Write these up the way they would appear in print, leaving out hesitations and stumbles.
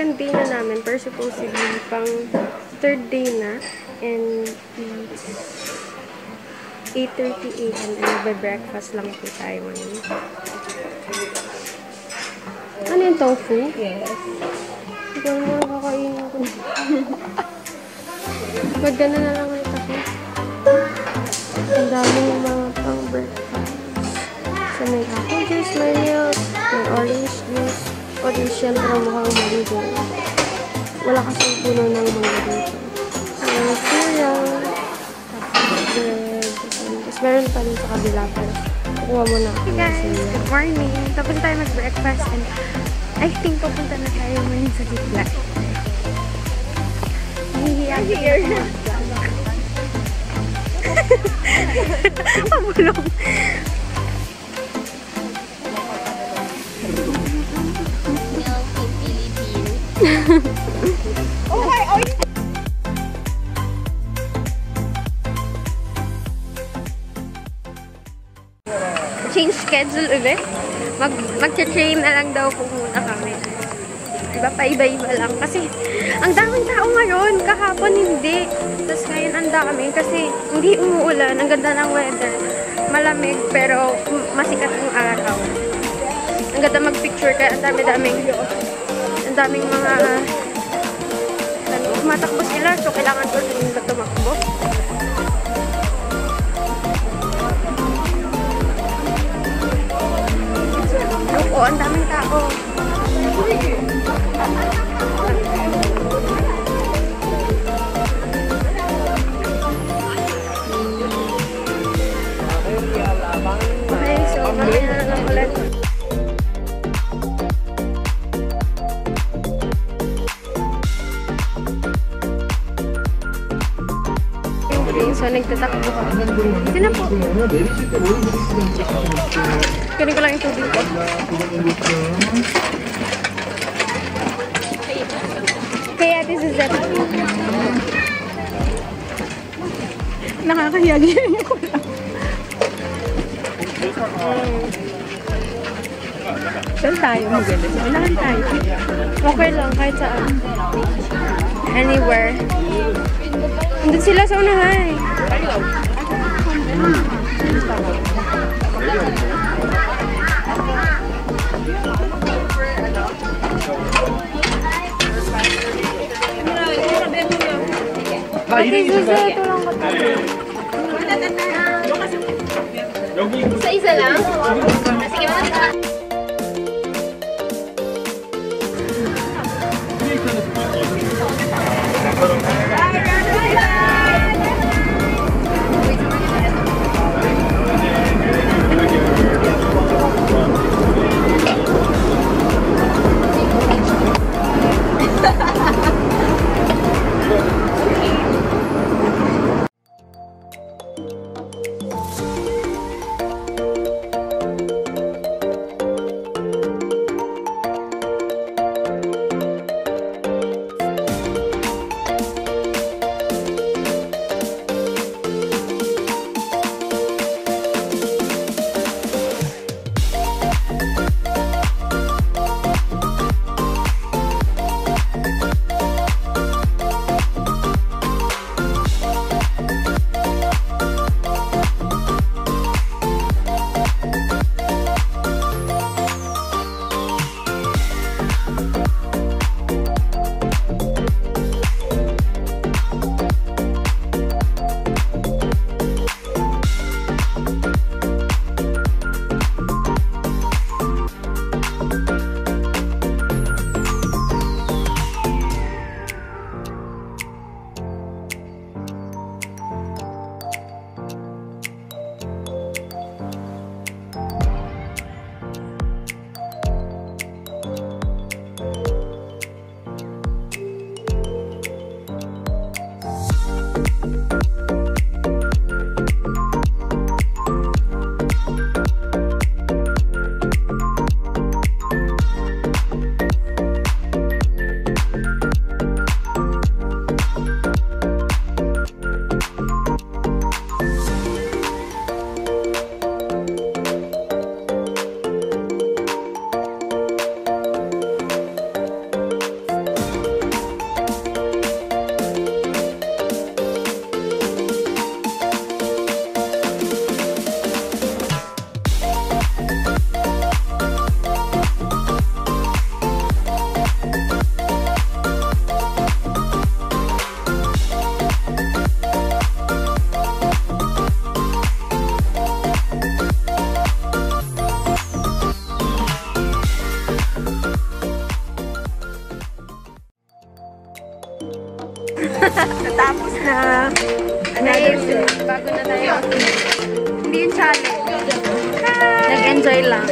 second day na namin, pero supposedly pang third day na. And it's 8:30 AM and magbe-breakfast lang po tayo ngayon. Ano yung tofu? Yes. Ito na kakainin ko. Ba't gano'n na lang ulit ako? Ang daming mga pang breakfast. So may apple juice, may milk, may orange juice. Orange syempre mukhang mango. Wala kasing puno ng mango dito. May cereal, tapos bread, tapos meron pa rin sa kabila pero kukuha mo na ako. Hey guys, good morning. Tapos tayo mag-breakfast and I think papunta na tayo ngayon sa Gitla. Nahihiya here. Pabulong. Oh my, oh change schedule ulit. Mag-train na lang daw po muna kami. Diba? Paiba-iba lang. Kasi, ang daming tao ngayon. Kahapon hindi. Tapos ngayon ang dami. Kasi, hindi umuulan. Ang ganda ng weather. Malamig, pero masikat ang araw. Ang ganda mag-picture. Kaya ang daming mga matakbo sila. So, kailangan ko rin tumakbo. Oo, ang daming tao. Okay, so mamaya na lang ulit. So, nagtatakbo ko. Ito na po. Kunin ko lang yung tubig ko. Kaya this is that. Nakakahiyagi ko lang. Saan tayo magalit? Unahan tayo. Okay lang, kahit saan. Anywhere. Nandun sila sa unahan. Pati Suze, ito lang katabi. Sa isa lang? Sige, mga na bago na tayo. Hindi yung challenge. Nag-enjoy lang.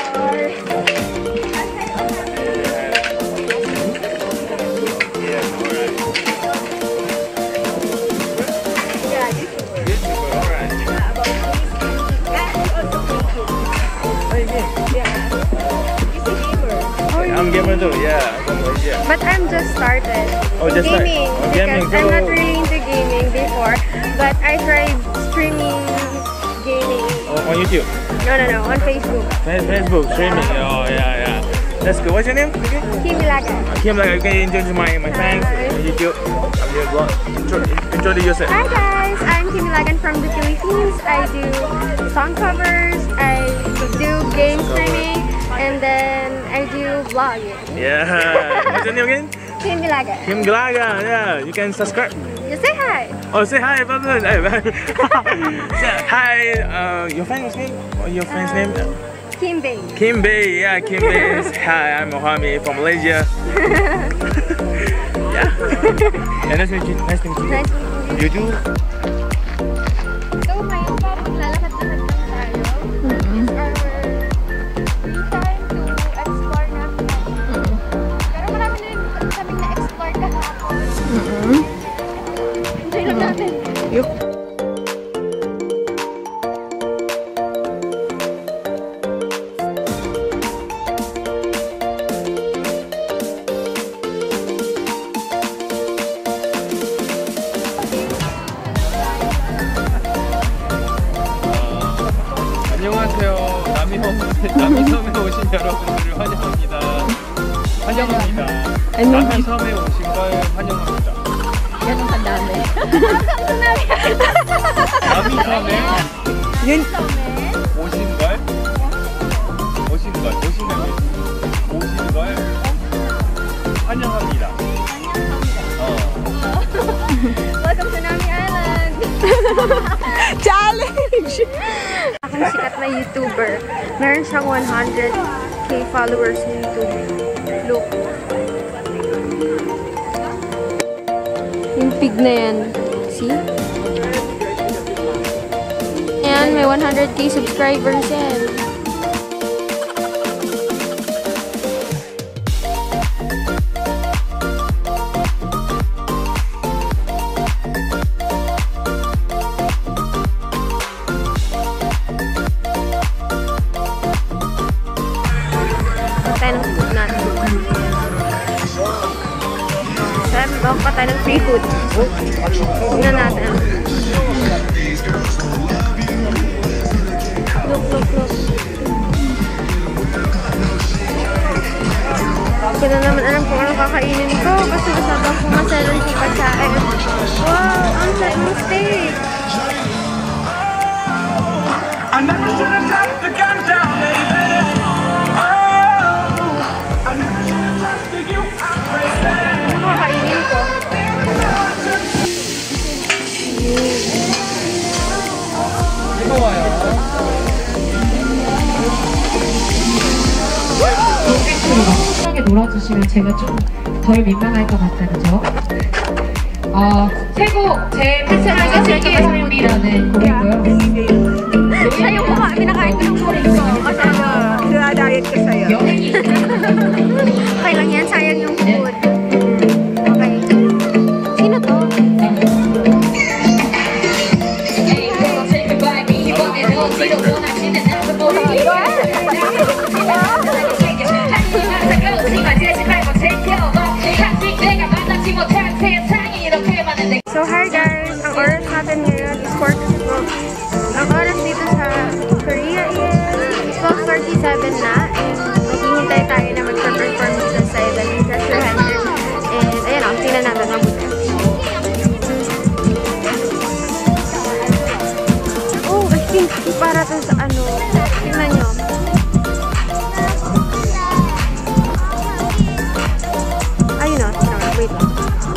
I'm gamer too, yeah. But I'm just started. Oh, just gaming. gaming. Because I'm not really into gaming before, but I tried streaming gaming. On YouTube? No, on Facebook. Facebook streaming. Oh, yeah. That's good. What's your name? Kim Ilagan. Kim, like, you can introduce my fans on YouTube. I'm your blog. Introduce yourself. Hi guys, I'm Kim Ilagan from the Philippines. I do song covers, I do game streaming, and then I do vlogging. Yeah. What's your name again? Kim Ilagan. Kim Ilagan. Yeah. You can subscribe. Just say hi. Oh, say hi, brother. Say hi. Your friend's name? Or your friend's name? Kim Bay. Kim Bay. Yeah, Kim Bay. Hi, I'm Mohammed from Malaysia. Yeah. Nice to meet you. Nice to meet you. You do? So, ngayon pa, maglalakad-lakad lang tayo. It's our free time to explore natin. Pero marami na rin kaming na-explore kahapon. Enjoy lang natin. Yup. 안녕하세요. 남이섬에 오신 여러분들을 환영합니다. 환영합니다. 남이섬에 오신 걸 환영합니다. Ganun ka dami. 남이섬에 Yun. 오신 걸 환영합니다. Welcome to Nami Island! Challenge! Akong sikat na YouTuber. Meron siyang 100k followers sa YouTube. Look. Yung pig na yan. See? Ayan, may 100k subscribers yan. Tayo ng food natin. Sabi ba pa tayo ng free food? Tingnan natin. Look. Hindi na naman alam kung anong kakainin ko. Basta masyadong pumasalan sa pagkain. Wow! Ang sarap ng steak! I never should have dropped the gun down, baby. Ano kakainin ko? 편하게 놀아주시면 제가 좀 덜 민망할 것 같다, 그죠? 최고 제 패션하게 즐기의 삶이라는 곡이고요. Ay, yung mukha, pinakain ko yung food ko. Kasi diet ko sa'yo. 연예인 okay lang yan, sayang yung food. Okay. Sino to? So hi guys, ang oras natin ngayon is 4 o'clock. Ang oras dito sa Korea is 12:37 na. And naghihintay tayo na magpa-perform sa Idol Treasure Hunter. And ayan o, tingnan natin ang buta. Oh, I think para to sa ano. Tingnan nyo. Ayun o, wait lang.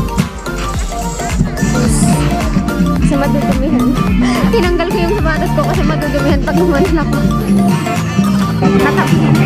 Kasi madudumihan. Tinanggal ko yung sapatos ko kasi madudumihan pag lumanan ako.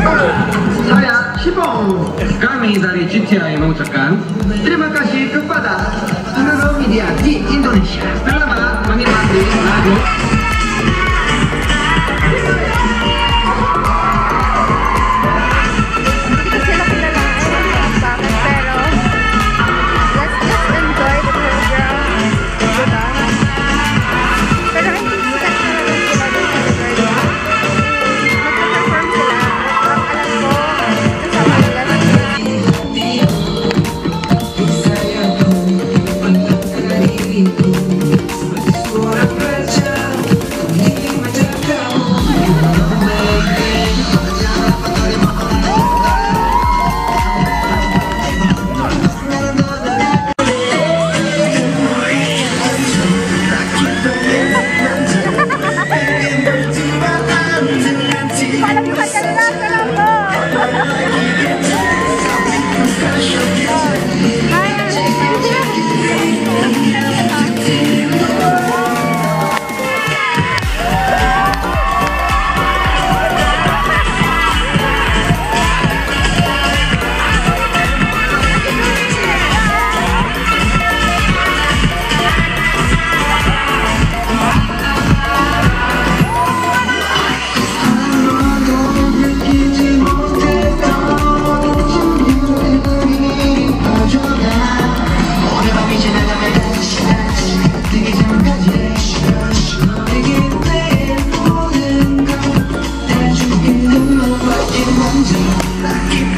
Saya Shibong. Kami dari GTI mengucapkan terima kasih kepada seluruh media di Indonesia telah menikmati lagu. Keep